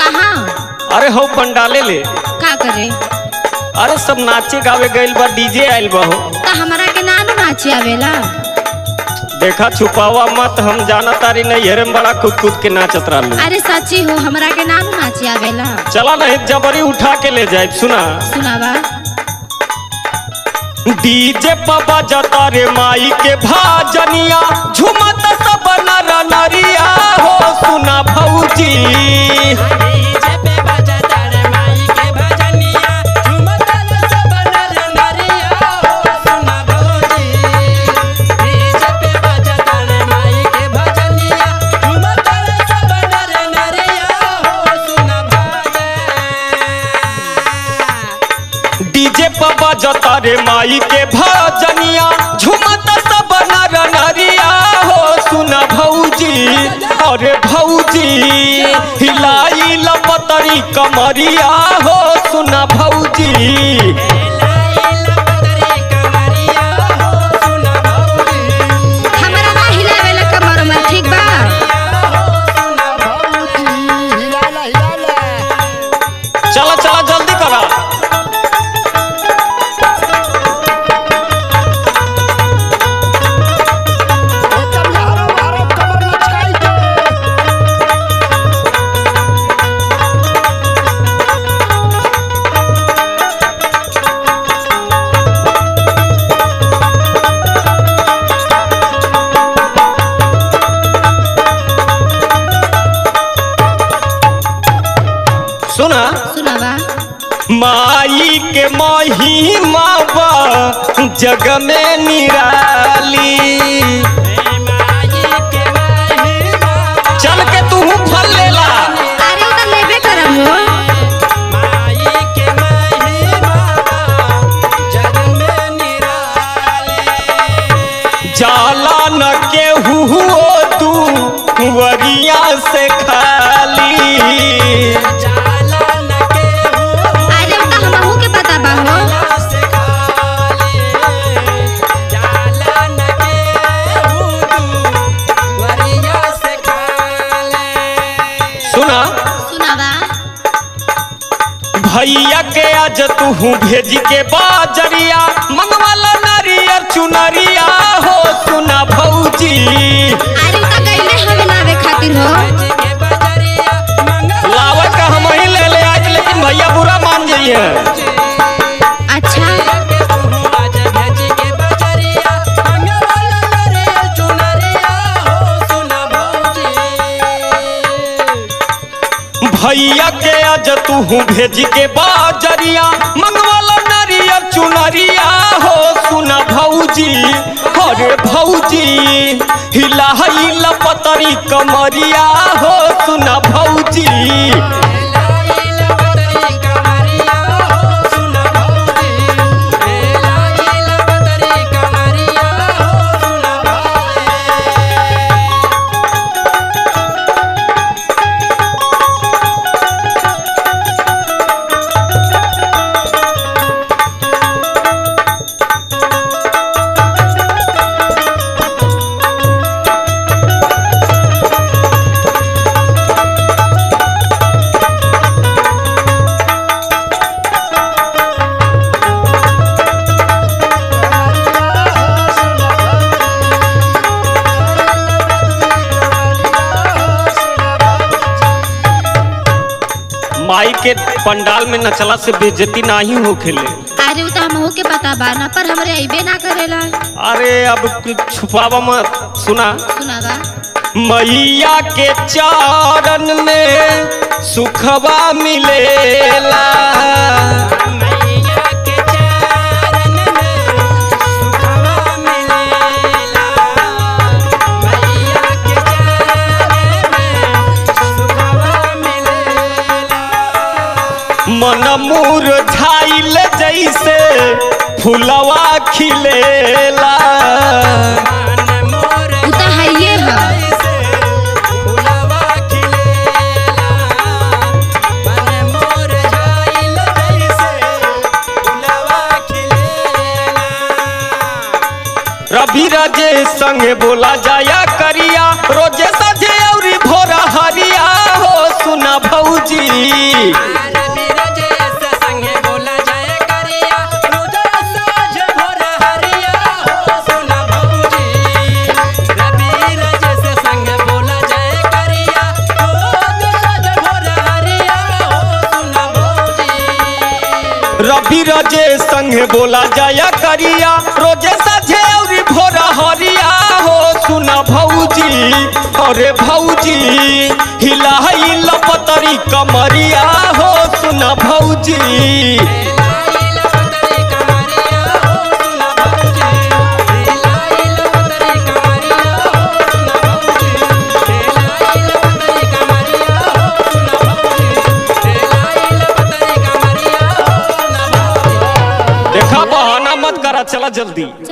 कहाँ? अरे हो पंडाले ले। का करे? अरे सब नाचे गावे गइल बा, डीजे आइल बा हो। तो हमारा के नानू नाचे आवेला। देखा छुपावा मत, हम जाना तारी नहीं हेरे में बड़ा कूद कूद के नाचत रहलू। अरे सच्ची हो, हमारा के नानू नाचे आवेला। चला नहीं जबरी उठा के ले जाए। सुना सुनावा। डीजे पापा जता रे माई के भाजनिया, झुमत सब नर नरिया हो। सुना भौजी डीजे पे बजता रे माई के भजनिया, झुमत सब नर नरिया हो। सुना भौजी डीजे पे बजता रे माई के भजनिया, झुमत सब नर नरिया हो। सुना भौजी डीजे पे बजता रे माई के भजनिया, झुमत सब नर नरिया हो। सुना भौजी अरे भौजी हिलाई लपतरी कमरिया हो। सुना भौजी हमारा ना हिलावेला कमर में, ठीक बा? चला चला जल्दी करा। सुना सुनावा। माई के महिमा बा जग में निराली, चल के तू फल लेला। अरे उधर लेबे करम हो। माई के महिमा बा जग में निराली, जाला न केहू हो तू वरिया से खाली। अरे उधर हमहू के पता बा हो। सुना सुनावा। भैया के आज तू भेज के बाजरिया, मंगवाला नारियर चुनरिया हो। सुना भौजी अरे उधर गईले हवे लावे खातिर हो। लावा का हम ही ले ले आज, लेकिन भैया बुरा मान जाइए। अच्छा भैया के आज तू भेज के बाजरिया, मंगवाला नारियर चुनरिया हो। सुना भौजी अरे भौजी हिला हिला पतरी कमरिया हो। सुना भौजी माई के पंडाल में नचला से बेइज्जती नहीं होखेले। अरे उधर हमहू के पता बा ना, पर हमरे अइबे ना करेला। अरे अब छुपावा मत। सुना सुनावा। मैया के चरण में सुखवा मिलेला, मन मुरझाइल जैसे फुलवा खिलेला। उधर हइये है। रवि राजे संगे बोला जाया करिया, रोजे सजे और भोरा हरिया हो। सुना भौजी बीरजे संगे बोला जाया करिया रोजे साझे और भोरा हरिया हो सुना भौजी। अरे भौजी हिला हिला पतरी कमरिया हो सुना भौजी। देखा बहाना मत करा, चला जल्दी।